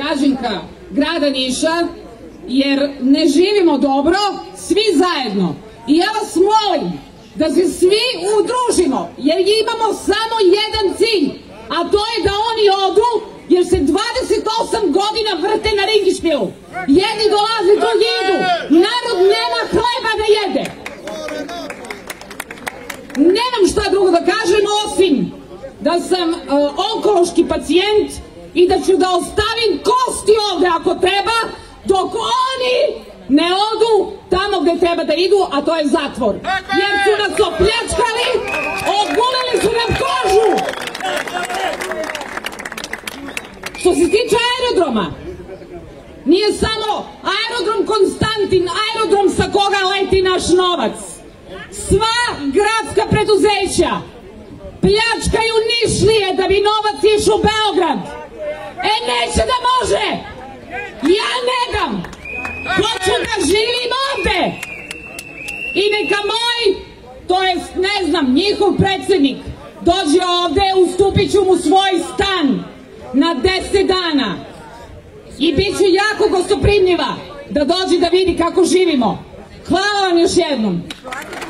građanka grada Niša, jer ne živimo dobro svi zajedno. I ja vas molim da se svi udružimo, jer imamo samo jedan cilj, a to je da oni odu, jer se 28 godina vrte na ringišpilu. Jedni dolaze, drugi idu. Narod nema hleba da jede. Nemam šta drugo da kažem osim da sam onkološki pacijent i da ću da ostavim kosti ovde ako treba, dok oni ne odu tamo gde treba da idu, a to je zatvor. Jer su nas opljačkali, ogulili su nam kožu. Što se tiče aerodroma, nije samo aerodrom Konstantin, aerodrom sa koga leti naš novac. Sva gradska preduzeća pljačkaju Nišlije da bi novac išao u Beograd. E, neće da može. Ja ne dam. Hoću da živim ovde. I neka moj, to jest, ne znam, njihov predsednik dođe ovde, ustupit ću mu svoj stan na 10 dana. I bit ću jako gostoprimljiva da dođe da vidi kako živimo. Hvala vam još jednom.